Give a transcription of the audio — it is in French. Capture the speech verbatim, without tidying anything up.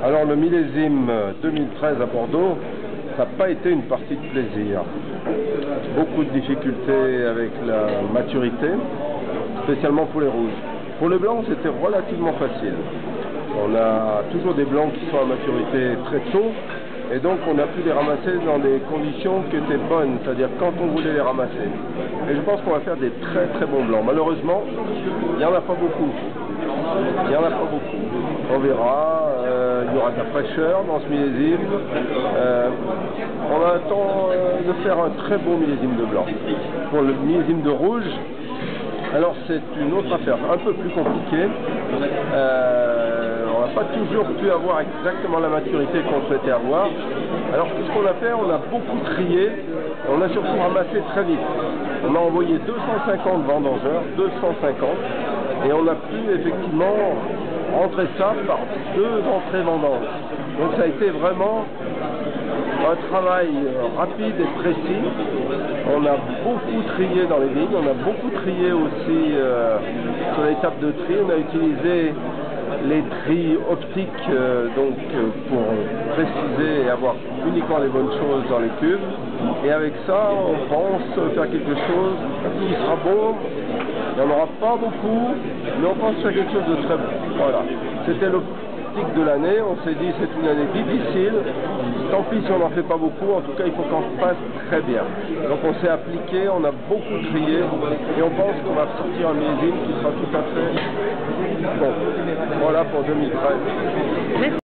Alors le millésime deux mille treize à Bordeaux, ça n'a pas été une partie de plaisir. Beaucoup de difficultés avec la maturité, spécialement pour les rouges. Pour le blanc, c'était relativement facile. On a toujours des blancs qui sont à maturité très tôt, et donc on a pu les ramasser dans des conditions qui étaient bonnes, c'est-à-dire quand on voulait les ramasser. Et je pense qu'on va faire des très très bons blancs. Malheureusement, il n'y en a pas beaucoup. Il n'y en a pas beaucoup. On verra, euh, il y aura de la fraîcheur dans ce millésime. Euh, on attend euh, de faire un très beau millésime de blanc. Pour le millésime de rouge, alors c'est une autre affaire, un peu plus compliquée. Euh, on n'a pas toujours pu avoir exactement la maturité qu'on souhaitait avoir. Alors tout ce qu'on a fait, on a beaucoup trié, on a surtout ramassé très vite. On a envoyé deux cent cinquante vendangeurs, deux cent cinquante, et on a pu effectivement rentrer ça par deux entrées vendanges. Donc ça a été vraiment un travail rapide et précis. On a beaucoup trié dans les vignes, on a beaucoup trié aussi euh, sur les tables de tri. On a utilisé les tris optiques euh, donc euh, pour préciser et avoir uniquement les bonnes choses dans les cuves. Et avec ça, on pense faire quelque chose qui sera bon. Il n'y en aura pas beaucoup, mais on pense faire quelque chose de très bon. Voilà. C'était l'optique de l'année. On s'est dit c'est une année difficile. Tant pis si on n'en fait pas beaucoup, en tout cas il faut qu'on fasse très bien. Donc on s'est appliqué, on a beaucoup trié et on pense qu'on va sortir un millésime qui sera tout à fait bon. Voilà pour deux mille treize.